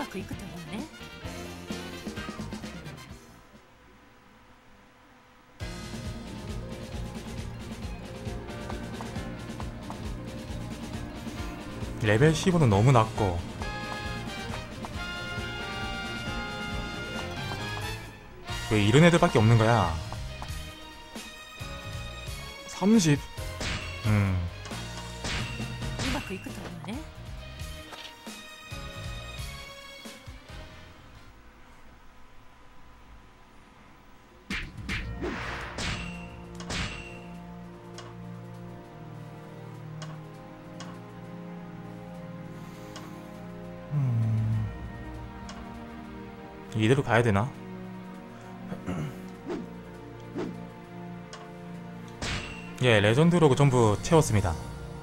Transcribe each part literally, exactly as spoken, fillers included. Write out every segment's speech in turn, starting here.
くいくといいね。 레벨 십오는 너무 낮고 왜 이런 애들밖에 없는 거야? 삼십. 음. うまくいくといいね。 이대로 가야 되나? 예, 레전드 로그 전부 채웠습니다.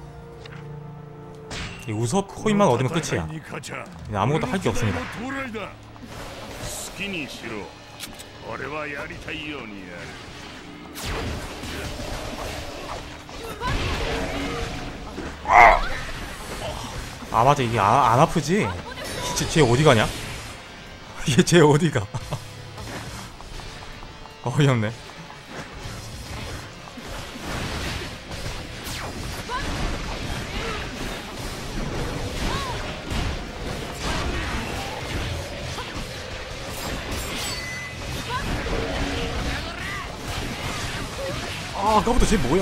이 우석 코인만 얻으면 끝이야. 아무것도 할 게 없습니다. 아 맞아, 이게 아, 안 아프지? 쟤, 쟤 어디 가냐? 얘 쟤 어디가? 어이없네. 아 아까부터 쟤 뭐야?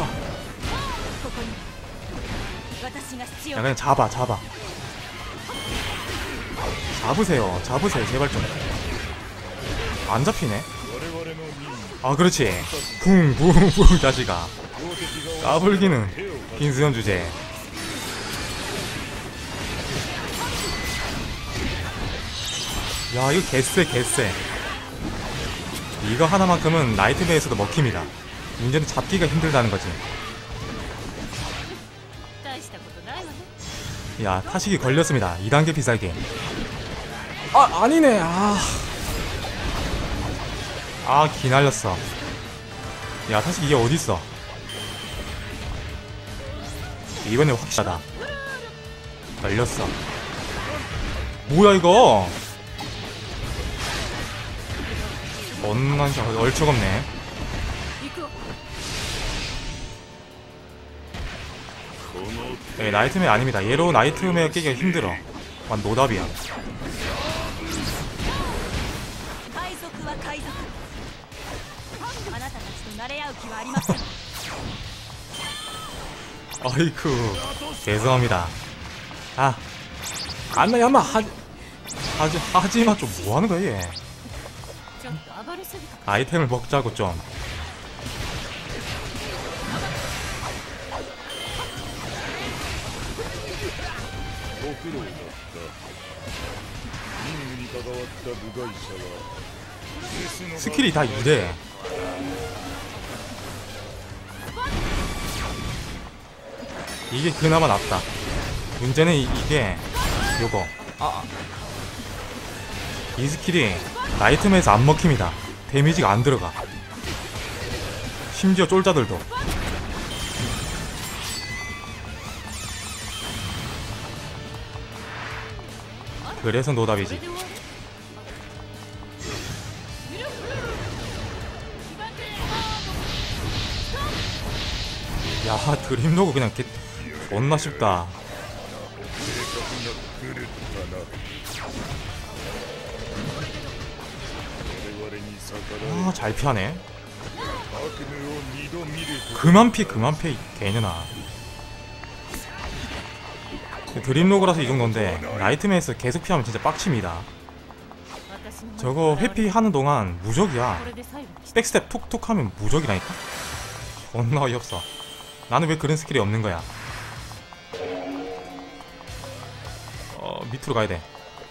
야 그냥 잡아 잡아 잡으세요 잡으세요 제발 좀. 안 잡히네. 아 그렇지. 붕붕붕 자식아. 까불기는 빈수염 주제. 야 이거 개쎄 개쎄. 이거 하나만큼은 나이트메어에서도 먹힙니다. 문제는 잡기가 힘들다는 거지. 야 타식이 걸렸습니다. 이 단계 비싸게. 아 아니네. 아 아 기날렸어. 야 타식 이게 어딨어. 이번에 확실하다. 걸렸어. 뭐야 이거. 언난 얼척없네. 네, 나이트메어 아닙니다. 얘로 나이트메어 깨기가 힘들어. 완 노답이야. 아이쿠 죄송합니다. 아 안나 야마 하지 하지 하지마. 좀 뭐하는 거야 얘. 아이템을 먹자고 좀. 스킬이 다 이래. 이게 그나마 낫다. 문제는 이, 이게 요거 아. 이 스킬이 나이트메어에서 안 먹힙니다. 데미지가 안 들어가. 심지어 쫄자들도. 그래서 노답이지. 야 드림로그 그냥 개 존나 쉽다. 아 잘 피하네. 그만 피 그만 피 개년아. 드림로그라서 이 정도인데 나이트메어에서 계속 피하면 진짜 빡칩니다. 저거 회피하는 동안 무적이야. 백스텝 톡톡 하면 무적이라니까? 존나 어이없어. 나는 왜 그런 스킬이 없는 거야. 어 밑으로 가야 돼.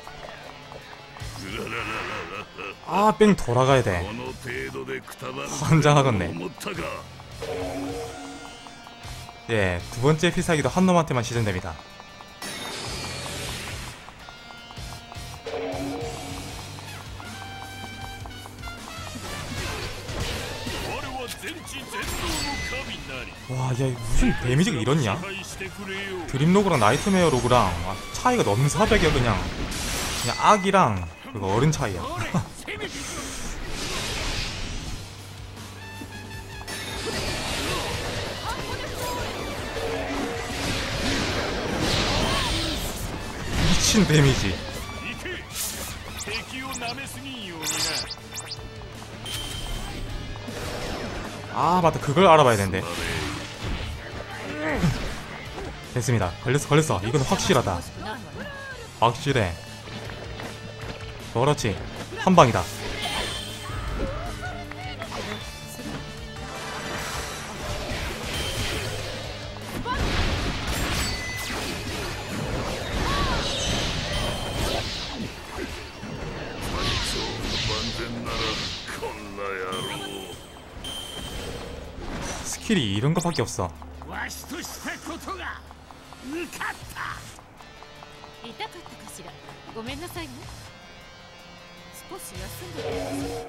아 뺑 돌아가야 돼. 환장하겠네. 예, 두 번째 필살기도 한 놈한테만 시전됩니다. 와, 야, 무슨 데미지가 이렇냐? 드림로그랑 나이트메어 로그랑 차이가 넘사벽이야 그냥. 그냥 악이랑 그거 어른 차이야. 미친 데미지. 아 맞다, 그걸 알아봐야 되는데. 됐습니다. 걸렸어 걸렸어. 이건 확실하다. 확실해. 그렇지. 한방이다. 스킬이 이런 거밖에 없어. 痛かったかしら。ごめんなさいね。少し休んでくだ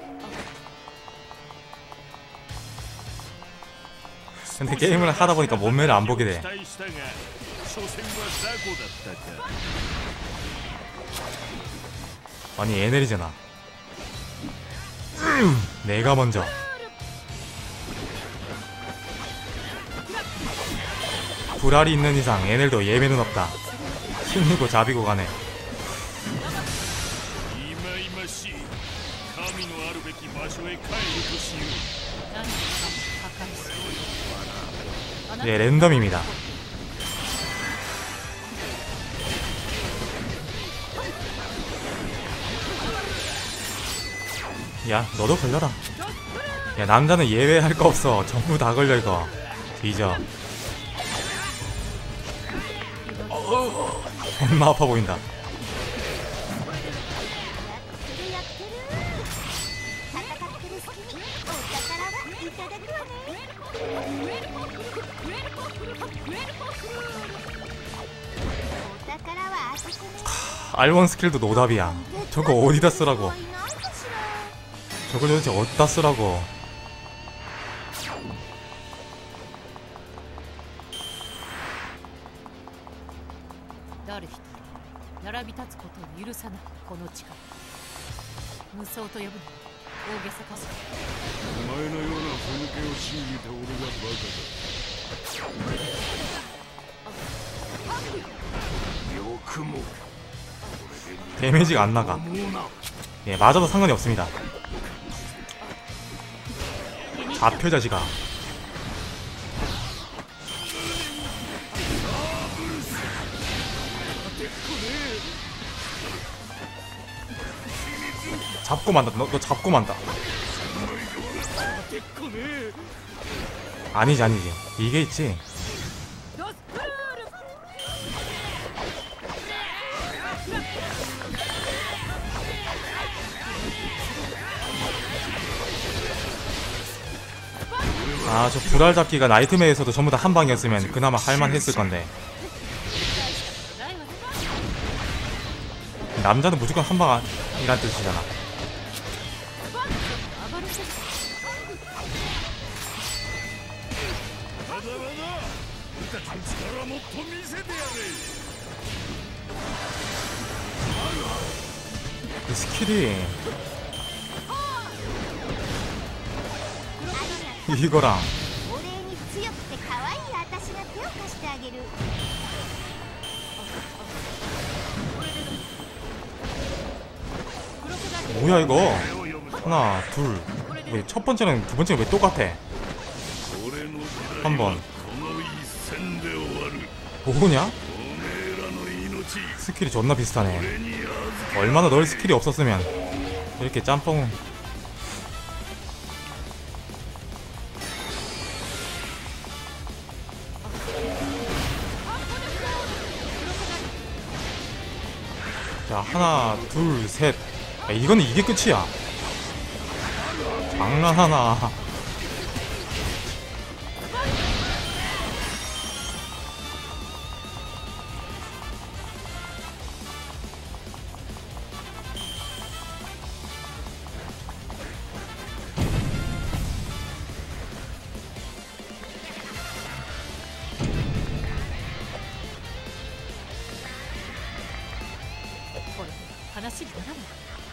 さい。 근데 게임을 하다 보니까 몸매를 안 보게 돼. 아니 에넬이잖아. 내가 먼저. 불알이 있는 이상 에넬도 예외는 없다. 힘이고 자비고 가네. 네, 랜덤입니다. 야, 너도 걸려라. 야, 남자는 예외할 거 없어. 전부 다 걸려 이거. 뒤져. 엄마 아파 보인다. 알원 스킬도 노답이야. 저거 어디다 쓰라고. 저걸 도대체 어디다 쓰라고. 데미지가 안 나가. 예, 맞아도 상관이 없습니다. 좌표 자식아. 잡고 만다. 너, 너 잡고 만다. 아니지 아니지. 이게 있지. 아, 저 불알 잡기가 나이트메어에서도 전부 다 한 방이었으면 그나마 할만했을 건데. 남자는 무조건 한 방이란 뜻이잖아. 이 스킬이 이거랑 뭐야 이거. 하나 둘. 왜 첫 번째는 두 번째는 왜 똑같아. 한번 뭐냐? 스킬이 존나 비슷하네. 얼마나 널 스킬이 없었으면 이렇게 짬뽕. 자, 하나 둘 셋. 야, 이거는 이게 끝이야. 장난하나. 話にならない。